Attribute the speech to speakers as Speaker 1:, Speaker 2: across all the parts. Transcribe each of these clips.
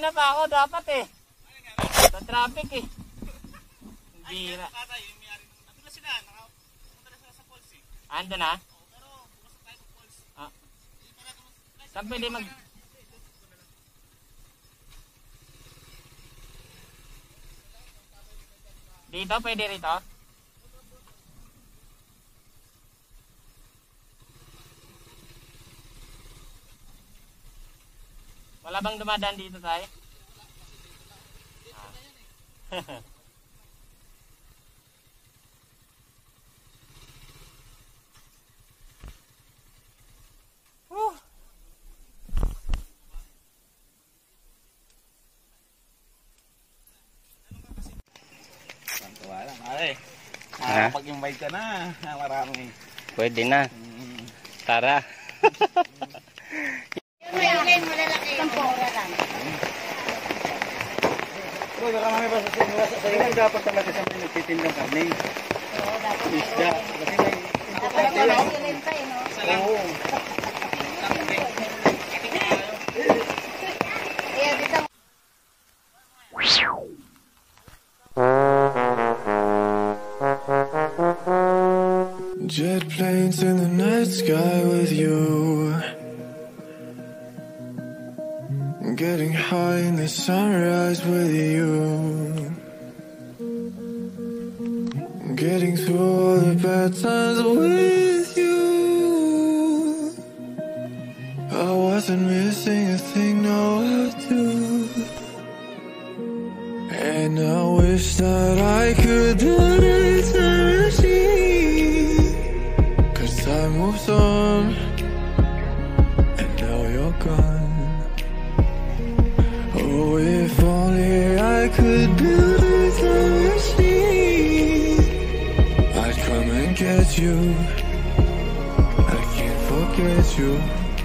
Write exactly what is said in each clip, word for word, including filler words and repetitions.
Speaker 1: Kanina pa ako dapat eh. Sa traffic eh. Bira. Ando na? Ah. Saan pwede mag... Dito? Pwede rito? Wala bang dumadaan dito tayo? Ah. uh.
Speaker 2: Tuwa lang, ay. Ah, pag-invite ka na, marami.
Speaker 1: Pwede na.
Speaker 2: Hmm.
Speaker 1: Tara.
Speaker 2: Bro, baka mami ba sa simula sa sa'yo? Hindi dapat talaga sa may nagtitindang kami. Oo, dapat. Isda. Kasi may importante yun. Oo.
Speaker 3: Jet planes in the night sky with you, getting high in the sunrise with you, getting through all the bad times with you. I wasn't missing a thing, no I do. And I wish that I could put a time machine, 'cause time moves on and now you're gone. Oh, if only I could build a time machine, I'd come and get you. I can't forget you.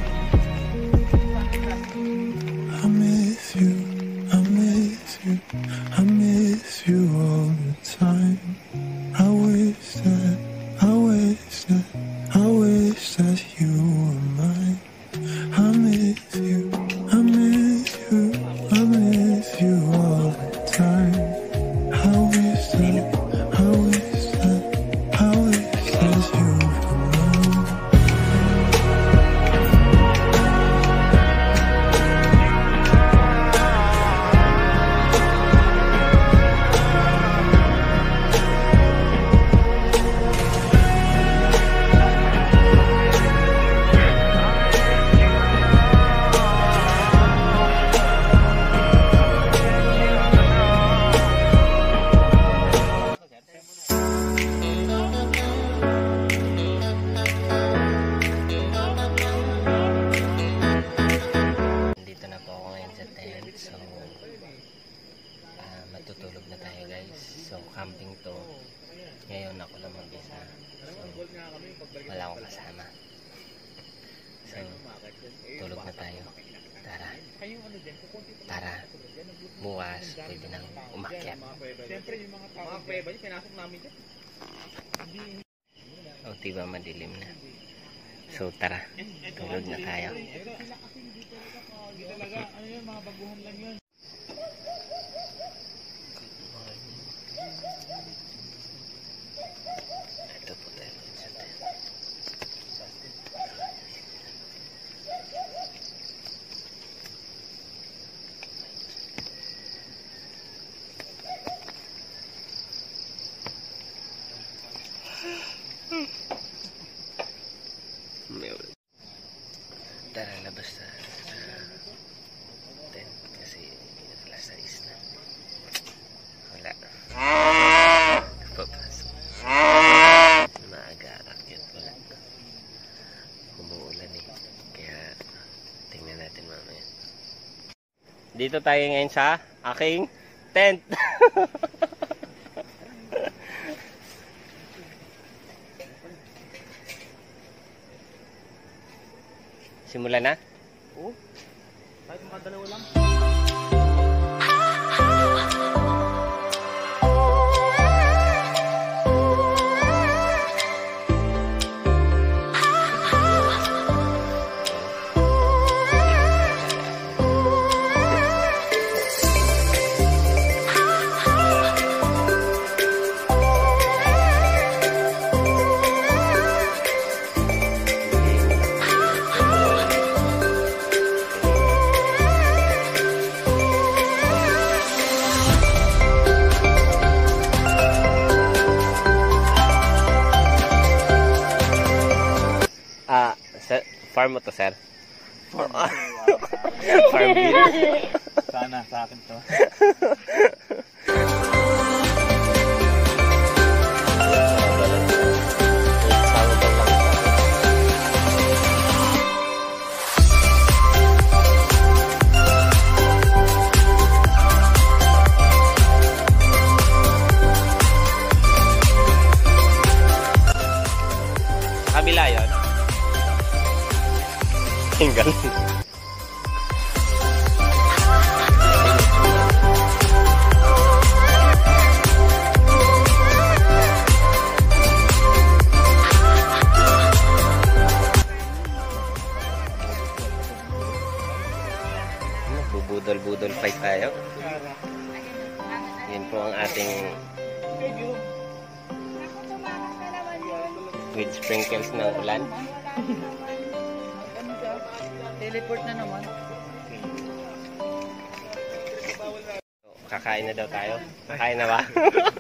Speaker 3: I miss you, I miss you, I miss you all the time. I wish that, I wish that, I wish that you were mine. I miss you, I miss you, I miss you all the time. I wish that, I wish that, I wish that you were mine.
Speaker 1: Dito na po ako ngayon sa tent. So, uh, matutulog na tayo guys. So, camping to. Ngayon ako lang mag-isa. So, wala akong kasama. So, tulog na tayo. Tara. Tara. Bukas, pwede nang umakyat. O, diba madilim na. So, tara. Tulog na tayo. Ito po tayo sa tent. Tara, labas na sa tent kasi alas sais na. Wala. Papasok. Maaga akyat wala. Umuulan eh. Kaya tingnan natin mamaya. Dito tayo ngayon sa aking tent. Simulan na?
Speaker 2: Oo. Kahit makadalawa lang.
Speaker 1: Farm mo to, sir?
Speaker 2: Farm.
Speaker 1: Farm bill.
Speaker 2: Sana sa akin to.
Speaker 1: Kabila yun. Ang galing. Bubudol-budol fight tayo. Yan po ang ating with sprinkles ng ulan.
Speaker 4: Teleport na naman.
Speaker 1: Kakain na daw tayo. Kakain na ba?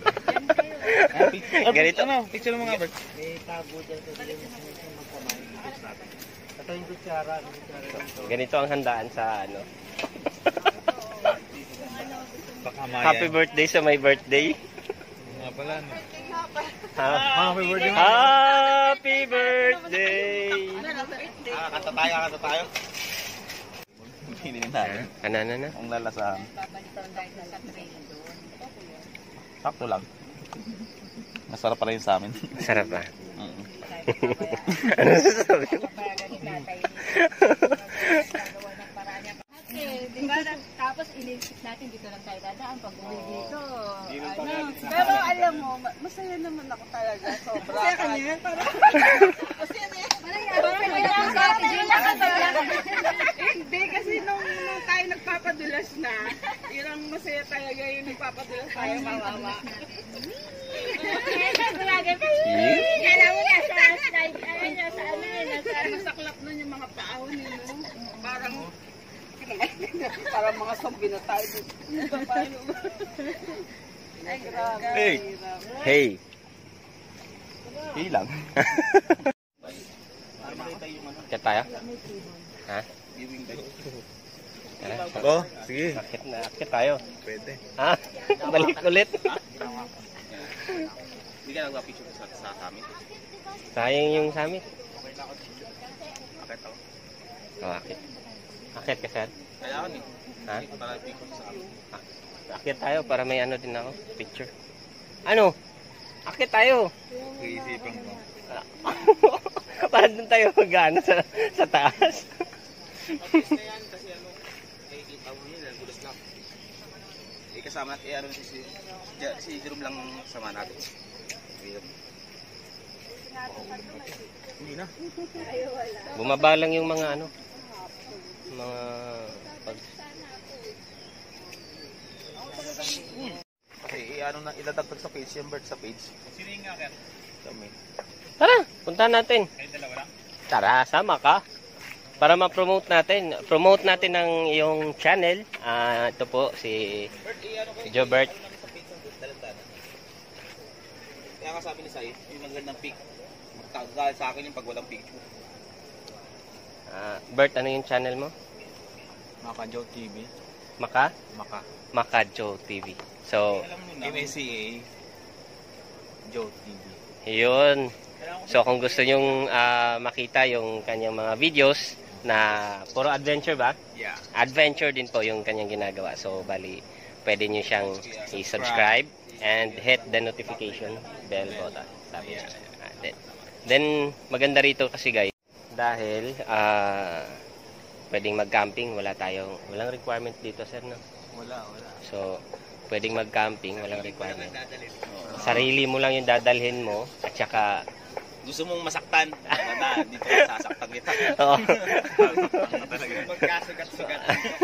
Speaker 1: Ganito.
Speaker 2: Ano? Picture mo nga, Bert. May tabo dyan sa magkamay. Ito yung kutsara.
Speaker 1: Ganito ang handaan sa ano.
Speaker 2: Pakamayan.
Speaker 1: Happy birthday sa my birthday.
Speaker 2: Nga pala. No?
Speaker 1: Ha?
Speaker 2: Happy birthday.
Speaker 1: Happy birthday.
Speaker 2: Ah, kanta tayo, kanta tayo. Hindi tayo.
Speaker 1: Ano, ano, ano?
Speaker 2: Ang lalasahan. Sakto lang. Masarap pala yun sa amin.
Speaker 1: Sarap ba?
Speaker 2: Mm.
Speaker 1: Ano sasabi mo?
Speaker 4: Di ba? Tapos inisip natin dito lang tayo dadaan pag uwi dito. Ano? Pero alam mo, masaya naman ako talaga. Sobra. Masaya ka niya? Masaya na yan. Hindi, kasi nung, nung tayo nagpapadulas na, yun ang masaya talaga yung nagpapadulas tayo, mamawa. Kala mo nasa slide, ay nasa ano yun, nasa masaklap nun yung mga paahon yun, no? Parang, parang mga zombie na tayo. Ay, grabe.
Speaker 2: Hey!
Speaker 1: Hey!
Speaker 2: Hey lang.
Speaker 1: Kaya tayo? Ha? Tara,
Speaker 2: Ako? Sige.
Speaker 1: akit na, akit tayo.
Speaker 2: Pwede.
Speaker 1: Ha? Balik ulit.
Speaker 2: Hindi ka nagpa-picture sa, sa amin.
Speaker 1: Sayang yung summit.
Speaker 2: Akit ako.
Speaker 1: Oh, akit. Akit ka, sir?
Speaker 2: Kailangan eh.
Speaker 1: Ha?
Speaker 2: Para picture sa amin.
Speaker 1: Akit tayo para may ano din ako. Picture. Ano? Akit tayo.
Speaker 2: Iisipan mo.
Speaker 1: Para dun tayo mag-ano sa, sa taas.
Speaker 2: At na yan kasi ano, nakikita mo yun, gulas lang. Eh kasama at eh ano si, si, si Jerome lang sama natin. Hindi na.
Speaker 1: Bumaba lang yung mga ano. Mga pag...
Speaker 2: Kasi eh, ano na, iladagdag sa page yung bird sa page. Sino yung nga kami?
Speaker 1: Tara, puntahan natin.
Speaker 2: Kayo dalawa lang?
Speaker 1: Tara, sama ka. Para ma-promote natin. Promote natin ang iyong channel. Ah, ito po si si Jobert.
Speaker 2: Kaya nga sabi ni Sai, yung magandang pic. Magtagal sa akin yung pag walang picture.
Speaker 1: Ah, Bert, ano yung channel mo?
Speaker 2: Maka Joe T V.
Speaker 1: Maka?
Speaker 2: Maka.
Speaker 1: Makajo T V. So,
Speaker 2: M A C A Joe T V.
Speaker 1: yun. So, kung gusto nyong ah, makita yung kanyang mga videos na puro adventure ba?
Speaker 2: Yeah.
Speaker 1: Adventure din po yung kanyang ginagawa. So, bali, pwede nyo siyang i-subscribe and hit the notification bell button. Sabi niya. Ah, then, then, maganda rito kasi guys, dahil ah, pwedeng mag-camping, wala tayong, walang requirement dito, sir, no?
Speaker 2: Wala, wala.
Speaker 1: So, pwedeng mag-camping, walang requirement. Sarili mo lang yung dadalhin mo, at saka,
Speaker 2: Gusto mong masaktan? Wala, dito sasaktan kita.
Speaker 1: oo.
Speaker 2: Magkasugat-sugat.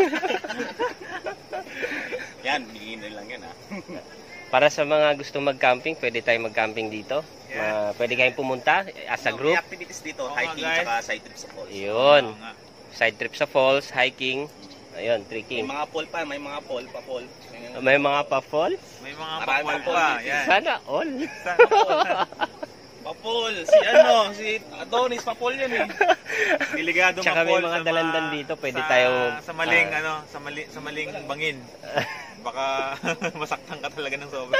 Speaker 2: Yan, bigyan na lang yan ha.
Speaker 1: Para sa mga gusto mag-camping, pwede tayong mag-camping dito. Ma- pwede kayong pumunta as a group.
Speaker 2: May activities dito, hiking tsaka side trip sa falls.
Speaker 1: Yun. Side trip sa falls, hiking, ayun,
Speaker 2: May
Speaker 1: trekking.
Speaker 2: mga pool pa, may mga pool pa pool.
Speaker 1: May mga pa-fall?
Speaker 2: May mga pa-pool pa, yan.
Speaker 1: Sana all.
Speaker 2: Pa-pool. Mapol. Si ano, si Adonis Mapol yun eh. Delegado
Speaker 1: Tsaka
Speaker 2: Mapol.
Speaker 1: may mga
Speaker 2: sa
Speaker 1: dalandan dito, pwede
Speaker 2: sa,
Speaker 1: tayo...
Speaker 2: Sa maling,
Speaker 1: ah,
Speaker 2: ano, sa, mali, sa maling bangin. Baka masaktan ka talaga ng sobra.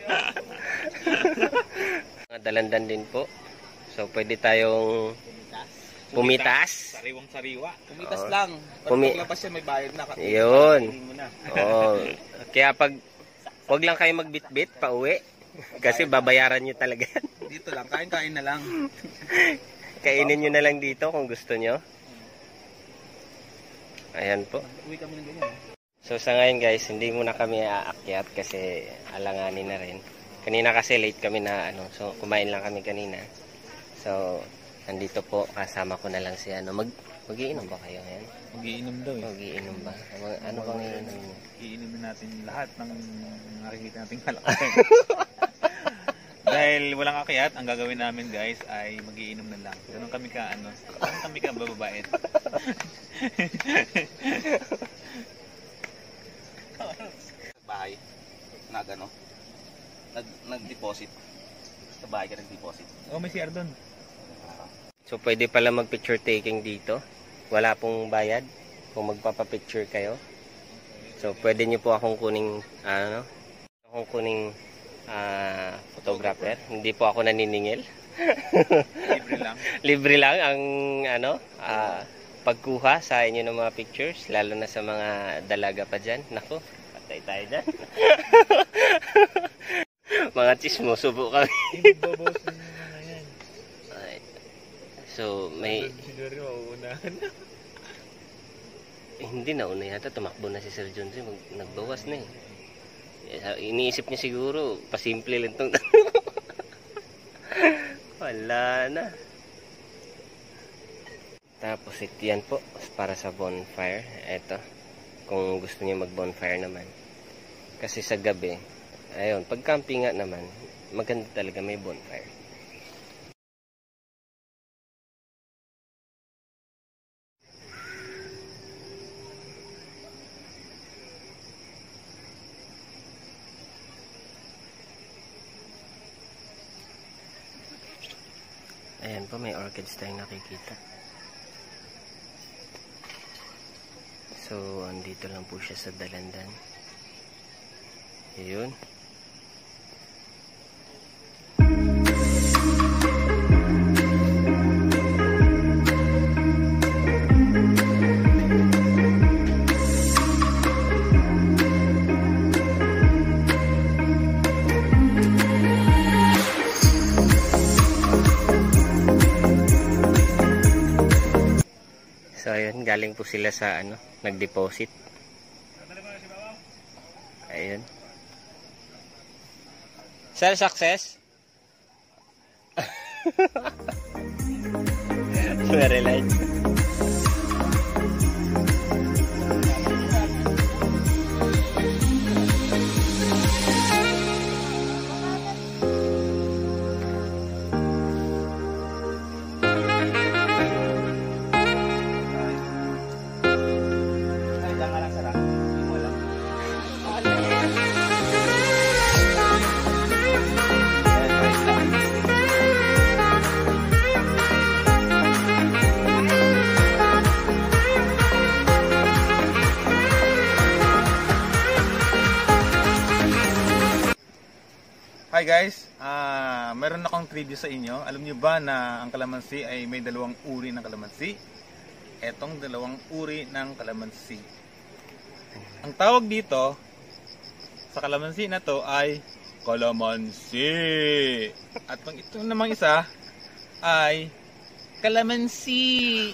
Speaker 1: Mga dalandan din po. So, pwede tayong pumitas.
Speaker 2: Sariwang sariwa.
Speaker 5: Pumitas
Speaker 1: Oo.
Speaker 5: lang. Pag
Speaker 1: Pumi-
Speaker 5: paglabas yan, may bayad na.
Speaker 1: Yun.
Speaker 5: Mo na.
Speaker 1: Oo. Kaya pag... Huwag lang kayo magbitbit pa uwi. Kasi babayaran nyo talaga.
Speaker 5: Dito lang, kain-kain na lang.
Speaker 1: Kainin nyo na lang dito kung gusto nyo. Ayan po.
Speaker 5: Uwi kami ng ganyan.
Speaker 1: So sa ngayon guys, hindi muna kami aakyat kasi alanganin na rin. Kanina kasi late kami na ano, so kumain lang kami kanina. So nandito po, kasama ko na lang si ano. Mag Mag-iinom ba kayo ngayon?
Speaker 2: Mag-iinom daw eh.
Speaker 1: Mag-iinom ba? Ano- Ano bang iinom nyo?
Speaker 2: Iinumin natin lahat ng nakikita nating kalakay. Dahil walang akyat, ang gagawin namin guys ay mag-iinom na lang. Ganun kami ka ano, ganun kami ka bababait.
Speaker 5: Bahay. Nag ano? Nag, nag-deposit. Sa bahay ka nag-deposit.
Speaker 2: Oh, may C R doon.
Speaker 1: So pwede pala mag-picture taking dito. Wala pong bayad kung magpapapicture kayo. So pwede nyo po akong kuning ano, akong kuning ah, photographer. Hindi po ako naniningil.
Speaker 2: Libre lang.
Speaker 1: Libre lang ang ano, ah, pagkuha sa inyo ng mga pictures, lalo na sa mga dalaga pa dyan. Naku, patay tayo dyan. Mga chismoso po kami. Ay, so may
Speaker 2: Siguro mauunahan na.
Speaker 1: eh, hindi na una yata, tumakbo na si Sir John. Mag, nagbawas na eh. Eh, iniisip niya siguro, pasimple lang itong wala na. Tapos ito yan po, para sa bonfire. Eto, kung gusto niyo mag bonfire naman. Kasi sa gabi, ayun, pag camping nga naman, maganda talaga may bonfire. Ayan po, may orchids tayong nakikita. So, andito lang po siya sa dalandan. Ayun. So ayun, galing po sila sa ano, nag-deposit. Ayun. Sir, success? Very light.
Speaker 2: Hi guys, ah meron akong trivia sa inyo. Alam niyo ba na ang kalamansi ay may dalawang uri ng kalamansi? Etong dalawang uri ng kalamansi. Ang tawag dito sa kalamansi na to ay kalamansi. At ang ito namang isa ay kalamansi.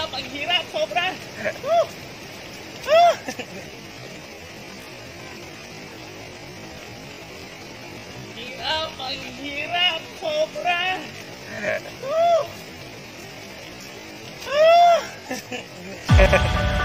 Speaker 5: Hirap, ang hirap, sobra. Woo! Ah! Hirap, ang hirap, sobra. Woo! Ah!